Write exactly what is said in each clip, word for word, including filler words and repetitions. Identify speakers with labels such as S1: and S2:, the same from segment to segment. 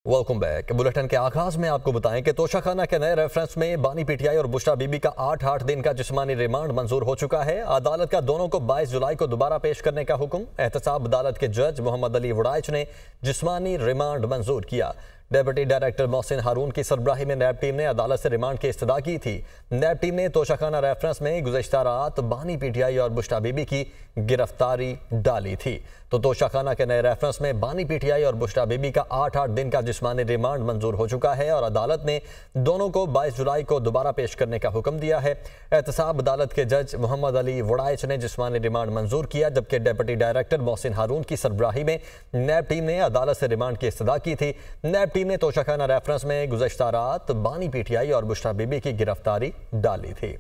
S1: Welcome back. Bulletin के आगाज में आपको बताएं कि तोशाखाना के नए रेफरेंस में बानी पीटीआई और बुशरा बीबी का आठ आठ दिन का जिस्मानी रिमांड मंजूर हो चुका है। अदालत का दोनों को बाईस जुलाई को दोबारा पेश करने का हुक्म। एहतसाब अदालत के जज मोहम्मद अली वड़ाइच ने जिस्मानी रिमांड मंजूर किया। डेप्यूटी डायरेक्टर मोहसिन हारून की सरबराही में नैब टीम ने अदालत से रिमांड की इस्तदा की थी। नैब टीम ने तोशाखाना रेफरेंस में गुज़श्ता रात बानी पीटीआई और बुशरा बीबी की गिरफ्तारी डाली थी। तो तोशाखाना के नए रेफरेंस में बानी पीटीआई और बुशरा बीबी का आठ आठ दिन का जिस्मानी रिमांड मंजूर हो चुका है और अदालत ने दोनों को बाईस जुलाई को दोबारा पेश करने का हुक्म दिया है। एहतसाब अदालत के जज मोहम्मद अली वड़ाइच ने जिस्मानी रिमांड मंजूर किया, जबकि डेप्यूटी डायरेक्टर मोहसिन हारून की सरबराही में नैब टीम ने अदालत से रिमांड की इस्तदा की थी। नैब टीम ने तोशाखाना रेफरेंस में गुज़श्ता रात बानी पीटीआई और बुशरा बीबी की गिरफ्तारी डाली थी।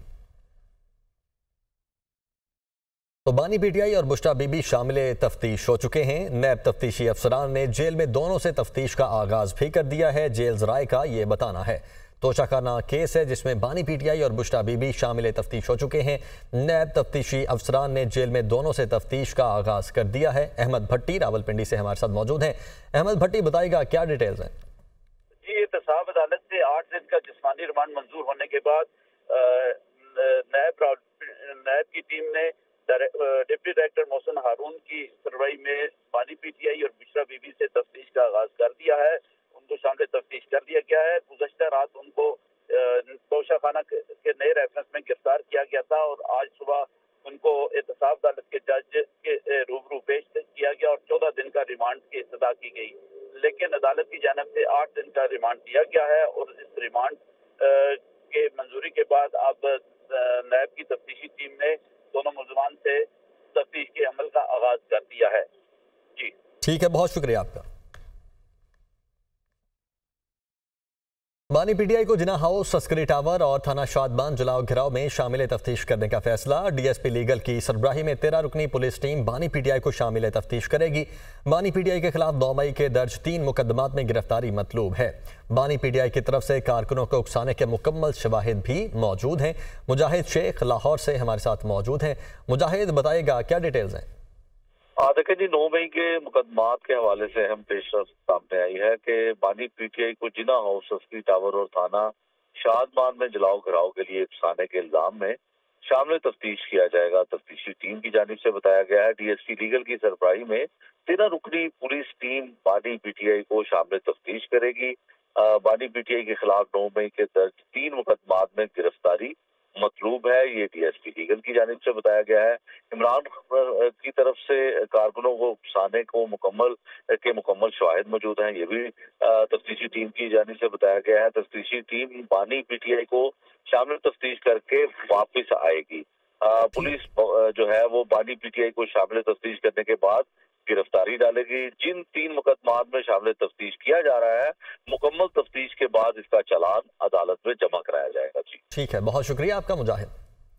S1: तो बानी पीटीआई और बुशरा बीबी शामिल तफ्तीश हो चुके हैं। नैब तफ्तीशी अफसरान ने जेल में दोनों से तफ्तीश का आगाज भी कर दिया है। जेल जराए का ये बताना है। तोशाखाना केस है जिसमें बानी पीटीआई और बुशरा बीबी शामिल तफ्तीश हो चुके हैं। नैब तफ्तीशी अफसरान ने जेल में दोनों से तफ्तीश का आगाज कर दिया है। अहमद भट्टी रावलपिंडी से हमारे साथ मौजूद हैं। अहमद भट्टी, बताइएगा क्या डिटेल्स हैं?
S2: जी, एहतसाब अदालत से आठ दिन का जिस्मानी रिमांड मंजूर होने के बाद नैब नैब की टीम ने डिप्टी डायरेक्टर मोहसिन हारून की सरबराही में बानी पीटीआई और बुशरा बीबी से तफ्तीश का आगाज कर दिया है। उनको शामिल तफ्तीश कर दिया गया है। गुज़श्ता रात उनको तोशाखाना के नए रेफरेंस में गिरफ्तार किया गया था और आज सुबह उनको एहतसाब अदालत के जज के रूबरू पेश किया गया और चौदह दिन का रिमांड की इस्तदा की गई। लेकिन अदालत की जानिब से आठ दिन का रिमांड दिया गया है और इस रिमांड के मंजूरी के बाद अब नैब की तफ्तीशी टीम ने दोनों मुलजमान से तफ्तीश के अमल का आगाज कर दिया है। जी
S1: ठीक है, बहुत शुक्रिया आपका। बानी पीटीआई को जिना हाउस, अस्करी टावर और थाना शादबान जलाओ घिराव में शामिल तफ्तीश करने का फैसला। डीएसपी लीगल की सरबराही में तेरह रुकनी पुलिस टीम बानी पीटीआई को शामिल तफ्तीश करेगी। बानी पीटीआई के खिलाफ नौ मई के दर्ज तीन मुकदमात में गिरफ्तारी मतलूब है। बानी पीटीआई की तरफ से कारकुनों को उकसाने के मुकम्मल शवाहिद भी मौजूद हैं। मुजाहिद शेख लाहौर से हमारे साथ मौजूद हैं। मुजाहिद, बताइएगा क्या डिटेल्स हैं?
S3: देखिए जी, नौ मई के मुकदमात के हवाले से अहम पेशरफ सामने आई है कि बानी पीटीआई को जिना हाउस, अस्करी टावर और थाना शादमान में जलाओ घराव के लिए उकसाने के इल्जाम में शामिल तफ्तीश किया जाएगा। तफ्तीशी टीम की जानिब से बताया गया है डीएसपी लीगल की सरबराही में तेरह रुकनी पुलिस टीम बानी पीटीआई को शामिल तफ्तीश करेगी। बानी पीटीआई के खिलाफ नौ मई के दर्ज तीन मुकदमात में गिरफ्तारी मतलूब है। ये डीएसपी लीगल की जानिब से बताया गया है। इमरान की तरफ से कारकुनों को उकसाने को मुकम्मल के मुकम्मल शवाहिद मौजूद हैं। ये भी तफ्तीशी टीम की जानिब से बताया गया है। तफ्तीशी टीम बानी पीटीआई को शामिल तफ्तीश करके वापस आएगी। पुलिस जो है वो बानी पीटीआई को शामिल तफ्तीश करने के बाद गिरफ्तारी डालेगी। जिन तीन मुकदमात में शामिल तफ्तीश किया जा रहा है, मुकम्मल तफ्तीश के बाद इसका चालान अदालत में जमा कराया जाएगा। जी
S1: ठीक है, बहुत शुक्रिया आपका मुजाहिद।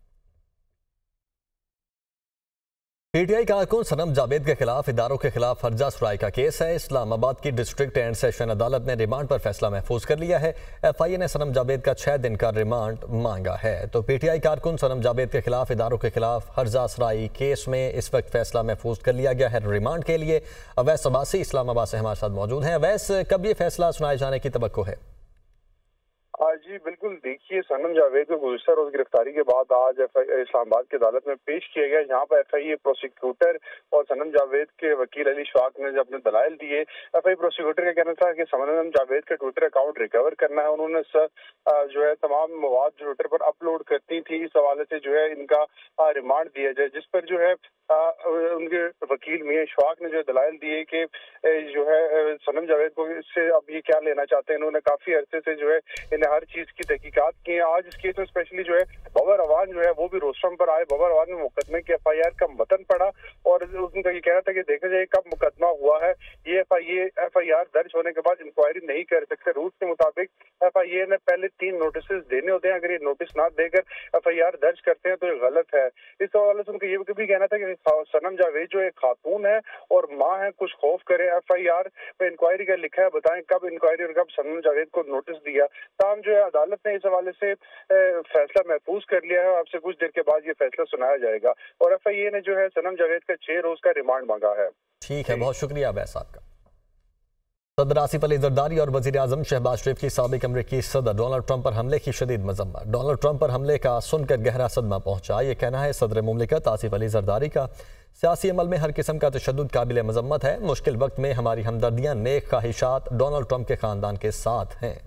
S1: पीटीआई कारकुन सनम जावेद के खिलाफ इदारों के खिलाफ फर्जा सुराई का केस है। इस्लामाबाद की डिस्ट्रिक्ट एंड सेशन अदालत ने रिमांड पर फैसला महफूज कर लिया है। एफआईए ने सनम जावेद का छह दिन का रिमांड मांगा है। तो पीटीआई कारकुन सनम जावेद के खिलाफ इदारों के खिलाफ फर्जा सुराई केस में इस वक्त फैसला महफूज कर लिया गया है रिमांड के लिए। अवैस अब्बासी इस्लामाबाद से हमारे साथ मौजूद हैं। अवैस, कब ये फैसला सुनाए जाने की तवक्को है?
S4: जी बिल्कुल, देखिए, सनम जावेद को गुज़श्ता रोज गिरफ्तारी के बाद आज इस्लामाबाद की अदालत में पेश किया गया। यहाँ पर एफआईए प्रोसिक्यूटर और सनम जावेद के वकील अली शवाक ने अपने दलाइल दिए। एफआईए प्रोसिक्यूटर का कहना था कि सनम जावेद का ट्विटर अकाउंट रिकवर करना है। उन्होंने जो है तमाम मवाद जो ट्विटर पर अपलोड करती थी, इस हवाले से जो है इनका रिमांड दिया जाए, जिस पर जो है उनके वकील मियां शवाक ने जो दलाइल दिए कि जो है सनम जावेद को इससे अब ये क्या लेना चाहते हैं। इन्होंने काफी अरसे से जो है इन्हें हर चीज की तहकीकात की है। आज इस केस में स्पेशली जो है बबर अवान जो है वो भी रोस्टम पर आए। बबर अवान में मुकदमे की एफ आई आर का मतन पड़ा और उनका ये कहना था कि देखा जाए कब मुकदमा हुआ है। ये F I A F I R दर्ज होने के बाद इंक्वायरी नहीं कर सकते। रूल के मुताबिक एफ आई ए ने पहले तीन नोटिस देने होते हैं। अगर ये नोटिस ना देकर एफ आई आर दर्ज करते हैं तो ये गलत है। इस हवाले से उनका ये भी कहना था कि सनम जावेद जो एक खातून है और माँ है, कुछ खौफ करे। एफ आई आर पे इंक्वायरी का लिखा है, बताएं कब इंक्वायरी और कब सनम जावेद को नोटिस दिया। ताम जो है अदालत ने इस हवाले से फैसला महफूज कर लिया है। आपसे कुछ देर के बाद ये फैसला सुनाया जाएगा और एफ आई ए ने जो है सनम जावेद का छह रोज का रिमांड मांगा है।
S1: ठीक है, बहुत शुक्रिया अवैस आपका। सदर आसिफ अली जरदारी और वजीर आजम शहबाज शरीफ की साबिक अमरीकी सदर डोनाल्ड ट्रंप पर हमले की शदीद मजम्मत। डोनाल्ड ट्रंप पर हमले का सुनकर गहरा सदमा पहुंचा। ये कहना है सदर मुमलिकत आसिफ अली जरदारी का। सियासी अमल में हर किस्म का तशद्दुद काबिल मजम्मत है। मुश्किल वक्त में हमारी हमदर्दियाँ नेक ख्वाहिशात डोनाल्ड ट्रंप के खानदान के साथ हैं।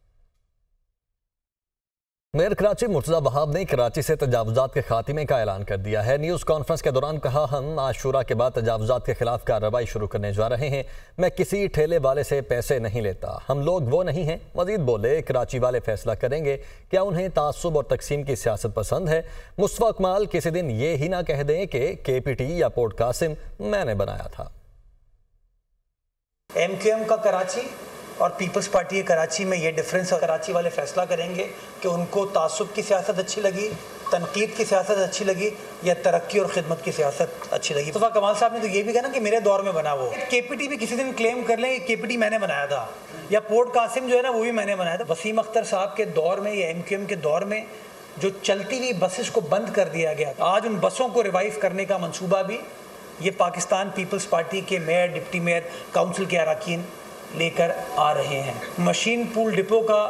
S1: मेयर कराची मुर्तज़ा वहाब ने कराची से तजावुज़ात के खात्मे का ऐलान कर दिया है। न्यूज़ कॉन्फ्रेंस के दौरान कहा, हम आशूरा के बाद तजावुज़ात के खिलाफ कार्रवाई शुरू करने जा रहे हैं। मैं किसी ठेले वाले से पैसे नहीं लेता, हम लोग वो नहीं हैं। मजीद बोले, कराची वाले फैसला करेंगे क्या उन्हें तासुब और तकसीम की सियासत पसंद है। मुस्तफा कमाल किसी दिन ये ही ना कह दें कि के पी टी या पोर्ट कासिम मैंने बनाया था।
S5: एम क्यू एम का कराची और पीपल्स पार्टी कराची में ये डिफरेंस है। कराची वाले फैसला करेंगे कि उनको तासुब की सियासत अच्छी लगी, तनकीद की सियासत अच्छी लगी या तरक्की और खिदमत की सियासत अच्छी लगी। मुस्तफा कमाल साहब ने तो ये भी कहा ना कि मेरे दौर में बना वो। के पी टी भी किसी दिन क्लेम कर लें के पी टी मैंने बनाया था, या पोर्ट कासिम जो है ना वो भी मैंने बनाया था। वसीम अख्तर साहब के दौर में या एम क्यू एम के दौर में जो चलती हुई बसेस को बंद कर दिया गया, आज उन बसों को रिवाइव करने का मनसूबा भी ये पाकिस्तान पीपल्स पार्टी के मेयर, डिप्टी मेयर, काउंसिल के अरकान लेकर आ रहे हैं। मशीन पूल डिपो का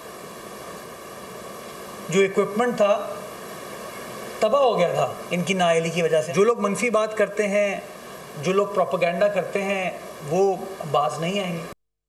S5: जो इक्विपमेंट था तबाह हो गया था इनकी नाअहली की वजह से। जो लोग मनफी बात करते हैं, जो लोग प्रोपेगेंडा करते हैं, वो बाज नहीं आएंगे।